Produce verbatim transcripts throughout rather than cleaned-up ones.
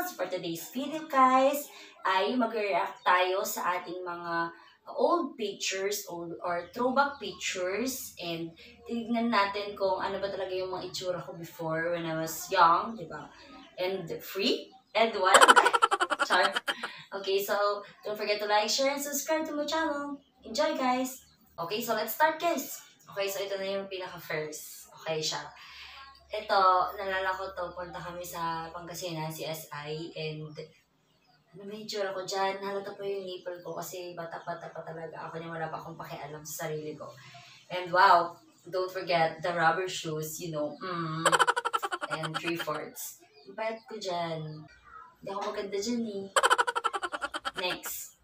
For today's video guys, ay mag-react tayo sa ating mga old pictures or, or throwback pictures and tignan natin kung ano ba talaga yung mga itsura ko before when I was young, di ba? And free and wild. Char. Okay, so don't forget to like, share, and subscribe to my channel. Enjoy guys! Okay, so let's start guys. Okay, so ito na yung pinaka-first. Okay siya. Ito, nalala ko to, punta kami sa Pangasinan, C S I, and ano ba yung tsura ko dyan? Halata po yung nipple ko kasi bata-bata pa talaga ako niya, wala pa akong pakialam sa sarili ko. And wow, don't forget the rubber shoes, you know, mm, and three-fourths. Yung payat ko dyan. Hindi ako maganda dyan eh. Next.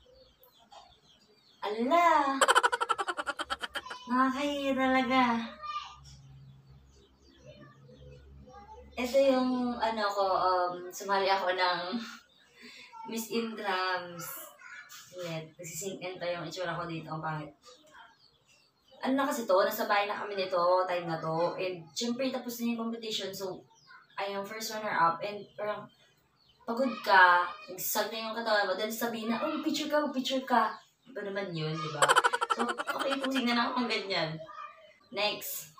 Ala! Nakakahiya talaga. Ito yung, ano ko, um, sumali ako ng Miss Intrams. Wait, nagsising-in pa yung itsura ko dito. Ang pangit. Ano na kasi to, nasa bahay na kami nito, time na to. And, syempre, tapos na yung competition. So, I am first runner-up. And, parang, pagod ka, nagsasag na yung katawan mo. Then, sabihin na, oh, picture ka, picture ka. Iba naman yun, di ba? So, okay, pusing na ako ng ganyan. Next.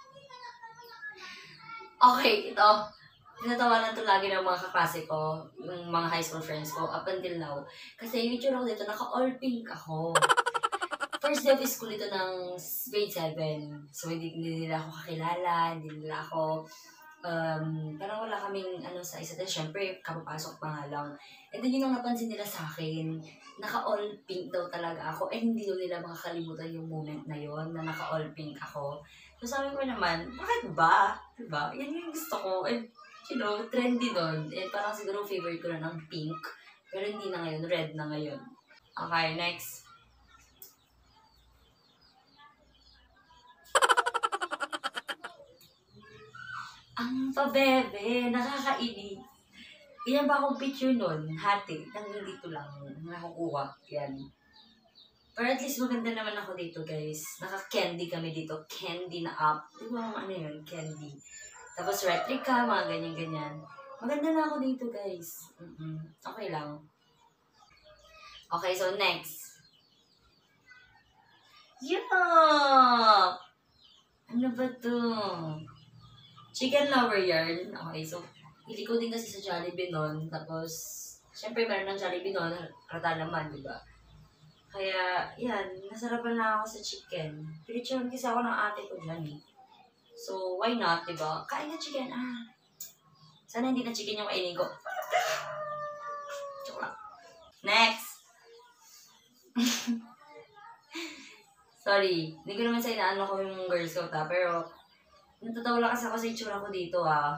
Okay, ito. Tinatawanan to lagi ng mga kaklase ko, yung mga high school friends ko, up until now. Kasi yung itsura ko dito, naka-all pink ako. First day of school ito ng grade seven. So, hindi, hindi nila ako kakilala, hindi nila ako, um, parang wala kaming ano sa isa't isa. Siyempre, kapapasok pa nga lang. And then yun ang napansin nila sa akin, naka-all pink daw talaga ako. Eh, hindi daw nila makakalimutan yung moment na yon na naka-all pink ako. So, sabi ko naman, bakit ba? Diba? Yan yung gusto ko. And, you know, trendy doon. Eh, parang siguro favorite ko na ng pink. Pero hindi na ngayon. Red na ngayon. Okay, next. Ang pabebe, nakakainis. Ganyan ba akong picture nun? Hati. Hanggang dito lang. Nakukuha. Yan. Pero at least maganda naman ako dito, guys. Naka-candy kami dito. Candy na up. Di ba ano yun? Candy. Tapos replica, mga ganyan-ganyan. Maganda na ako dito, guys. Mm-mm. Okay lang. Okay, so next. Yeah! Ano ba to? Chicken lover yarn. Okay, so hindi ko din kasi sa Jollibee nun. Tapos, syempre meron ng Jollibee nun. Rata naman, di ba? Kaya, yan. Nasarapan na ako sa chicken. Pinicturean kasi ako ng ate ko dyan eh. So, why not, diba? Kain na chicken. Ah. Sana hindi na chicken yung kainin ko. Joke lang. Next. Sorry. Hindi ko naman sa inaano ko yung Girl Scout ha. Pero, natatawa lang kasi ako sa itsura ko dito ha.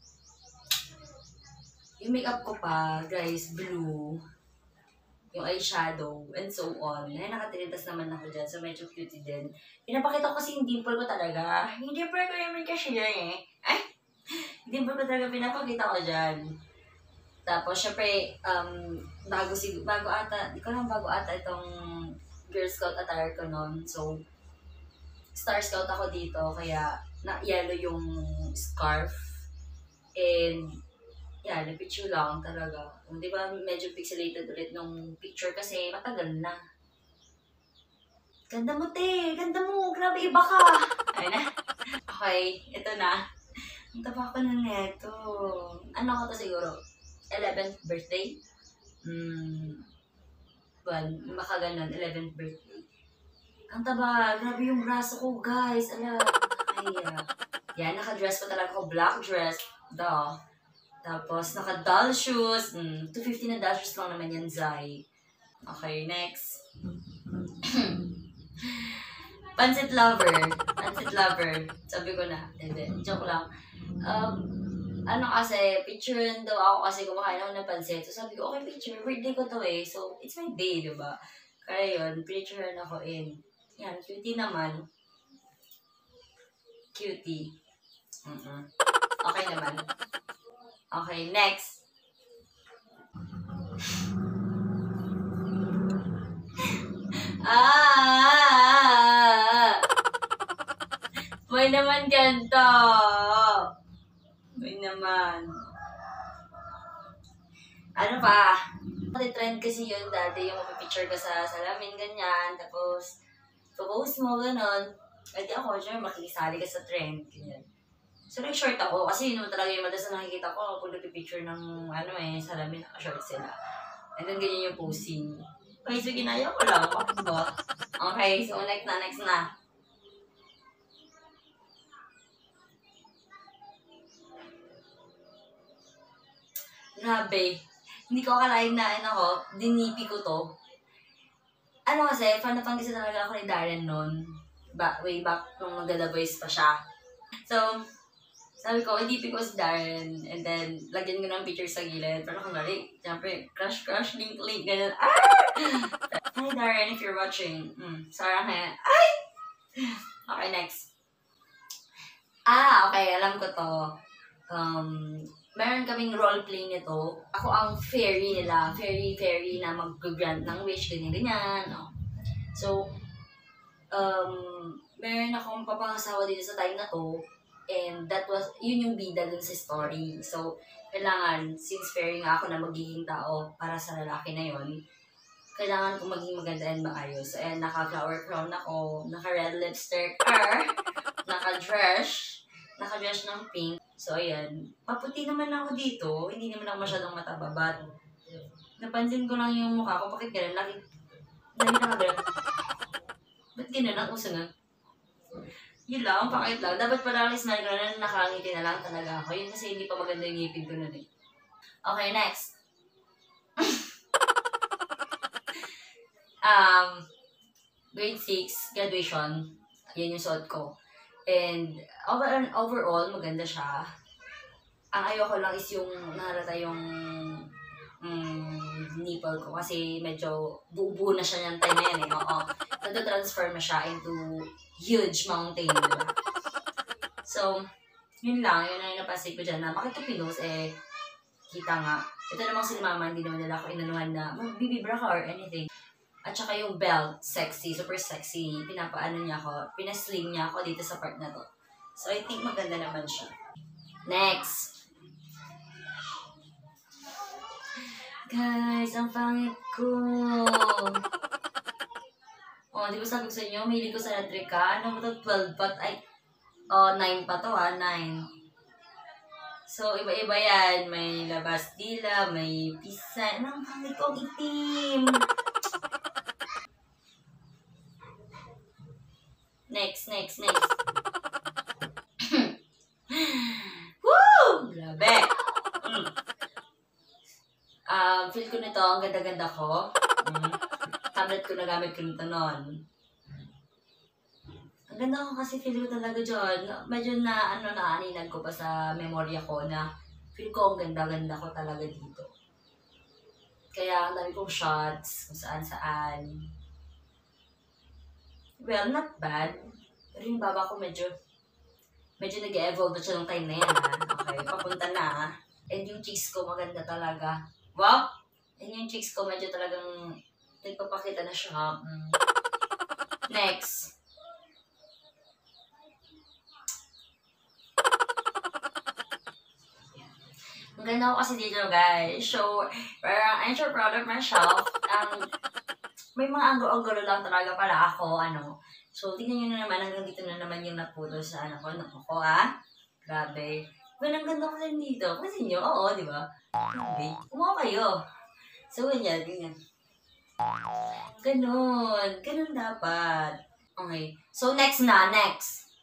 Yung makeup ko pa, guys, blue. Yung eyeshadow, and so on. Ay, nakatilintas naman ako dyan, so medyo cutie din. Pinapakita ko kasi yung dimple ko talaga. Yung dimple ko naman kasi yan eh. Ay! Dimple ko talaga pinapakita ko dyan. Tapos, syempre, um, bago, si, bago ata, di ko lang bago ata itong Girl Scout attire ko nun. So, Star Scout ako dito, kaya na-yellow yung scarf. And, yan, yeah, picture lang talaga. Di ba, medyo pixelated ulit nung picture kasi matagal na. Ganda mo, te! Ganda mo! Grabe, iba ka! Ayun na. Okay, ito na. Ang taba ko na neto. Ano ko to siguro? eleventh birthday? Hmm. Well, baka ganun, eleventh birthday. Ang taba, grabe yung braso ko, guys. Ala, ay, uh, yan, naka-dress pa talaga ako. Black dress. Duh. Tapos, naka-doll shoes. Mm, two fifty na doll shoes lang naman yan, Zai. Okay, next. Pansit lover. Pansit lover. Sabi ko na. Hindi, joke lang. Um, ano kasi, picturean daw ako kasi kumakain ako ng pansit. So, sabi ko, okay, picture. Birthday ko to eh. So, it's my day, diba? Kaya yun, picturean ako in. Yan, cutie naman. Cutie. Mm-mm. Okay naman. Okay, next. Ah! May naman ganito. May naman. Ano pa? Trend kasi yun dati, yung mapipicture ka sa salamin, ganyan. Tapos, post mo, ganon. At di ako, sure, makikisali ka sa trend. Ganyan. So, nag-short ako. Kasi yun naman talaga yung madalas na nakikita ko pag nagpipicture ng, ano eh, salamin, naka-short sila. And then, ganyan yung posing. Okay, so ginaya ko lang. Diba? Okay, so next na, next na. Grabe. Hindi ko akalain na, ano ko, dinipi ko to. Ano kasi, fan na fan kasi talaga ako ni Darren noon. Ba, way back nung mag-The Voice pa siya. So, sabi ko, i-D P ko si Darren. And then, lagyan ko ng picture sa gilid. Pero kung nari, siyempre, crush, crush, link, link, ganyan. Ah! Hi Darren, if you're watching. Hmm, Sarah kaya. Ay! Okay, next. Ah, okay, alam ko to. Um, meron kaming roleplay nito. Ako ang fairy nila. Fairy, fairy na mag-grant ng wish, ganyan-ganyan. No? So, um, meron akong papangasawa dito sa time na to. And that was, yun yung bida dun sa story. So, kailangan, since fairy nga ako na magiging tao para sa lalaki na yon, kailangan ko maging maganda and maayos. And naka-flower crown ako, naka-red lipstick, er, naka-dress, naka-dress ng pink. So, ayan. Paputi naman ako dito. Hindi naman ako masyadong mataba. But, napansin ko lang yung mukha ko. Bakit gano'n? Laki, laki nakagano'n. Ba't gano'n? Ang uso na. Yun lang, pakit lang. Dapat pala ang smile ko na nakangiti na lang talaga ako. Yun kasi hindi pa maganda yung ngipin ko nun eh. Okay, next. um, grade six, graduation. Yan yung suot ko. And overall, overall, maganda siya. Ang ayoko lang is yung nahalata yung mm, nipple ko kasi medyo buo-buo na siya ng time na yan eh. Oo. Nag-transform na siya into huge mountain, diba? So, yun lang. Yun ang napasig ko dyan na bakit ito pinos eh, kita nga. Ito namang si mama, hindi naman nila ako inanuhan na magbibibra ka or anything. At saka yung belt, sexy, super sexy. Pinapaano niya ako, pinasling niya ako dito sa part na to. So, I think maganda naman siya. Next. Guys, ang pangit ko. Oh, di ba sabi ko sa inyo, mahilig ko sa Nadrika. Ano ba ito? twelve pa? Ay, oh, nine pa to ah, nine. So, iba-iba yan. May labas dila, may pisa. Ano, ang pangit ko, ang itim. Next, next, next. Woo! Grabe. Mm. Um, feel ko nito, ang ganda-ganda ko. Mm. Tablet ko, nagamit ko nito noon. Ang ganda ko kasi feel ko talaga dyan. Medyo na, ano, naaninag ko pa sa memorya ko na feel ko ang ganda-ganda ko talaga dito. Kaya ang dami kong shots, kung saan-saan. Well, not bad. Pero yung baba ko medyo, medyo nag-evolve na siya ng time na yan, ha? Okay, papunta na, ha? And yung cheeks ko maganda talaga. Wow! And yung cheeks ko medyo talagang nagpapakita na siya. Mm. Next. Ang ganda ko kasi dito, guys. So, parang I'm so proud of myself. Um, may mga angulo-angulo lang talaga pala ako, ano. So, tingnan nyo na naman, hanggang dito na naman yung napulo sa ano ko, naku ko, ah. Grabe. Well, ang ganda ko lang dito. Kasi nyo, oo, di ba? Grabe. Kumuha kayo. So, ganyan, ganyan. Ganon. Ganon dapat. Okay. So, next na, next.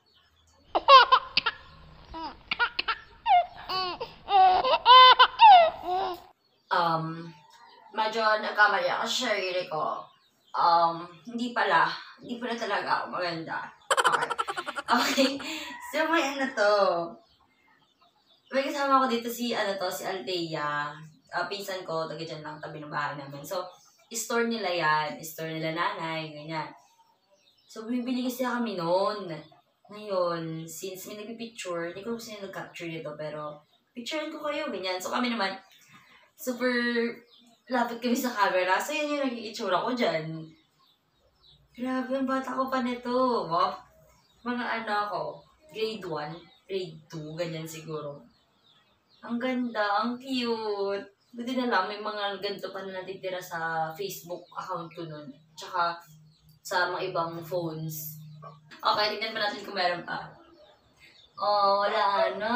Um, medyo nagkamali ako sa sarili ko. Um, hindi pala. Hindi pala talaga ako maganda. Okay. Okay. So, may ano to. May kasama ko dito si, ano to, si Althea. Uh, pinsan ko, taga dyan lang, tabi ng bahay namin. So, store nila yan. Store nila nanay, ganyan. So, bumibili kasi kami noon. Ngayon, since may nagpipicture, hindi ko kasi nag-capture dito, pero picturean ko kayo, ganyan. So, kami naman, super lapit kami sa camera. So, yan yung nag-iitsura ko dyan. Grabe, ang bata ko pa nito. Wow. Mga ano ako, grade one, grade two, ganyan siguro. Ang ganda, ang cute. Buti na lang, may mga ganito pa na natitira sa Facebook account ko nun. Tsaka sa mga ibang phones. Okay, tignan pa natin kung meron pa. Oh, wala na.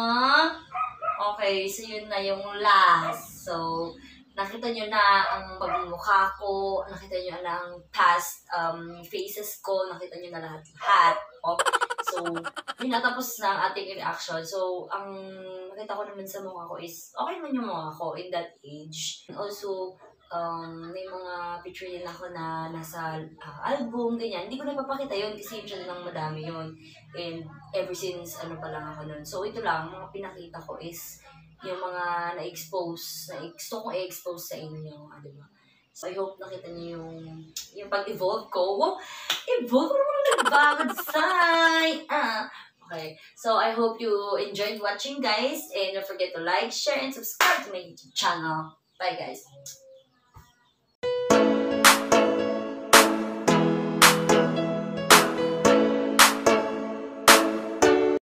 Okay, so yun na yung last. So, nakita nyo na ang pagmumukha ko, nakita nyo na ang past um, faces ko, nakita nyo na lahat-lahat. Okay. So, yun na, tapos na ang ating reaction. So, ang nakita ko naman sa mukha ko is, okay naman yung mukha ko in that age. And also, um, may mga picture din ako na nasa uh, album, ganyan. Hindi ko na papakita yun kasi yun lang madami yun. And ever since, ano pa lang ako nun. So, ito lang, mga pinakita ko is yung mga na-expose, na gusto kong i-expose sa inyo, ah, diba? So, I hope nakita niyo yung, yung pag-evolve ko. Wow! Evolve? Ano naman nagbago design? Ah! Okay. So, I hope you enjoyed watching, guys. And don't forget to like, share, and subscribe to my YouTube channel. Bye, guys.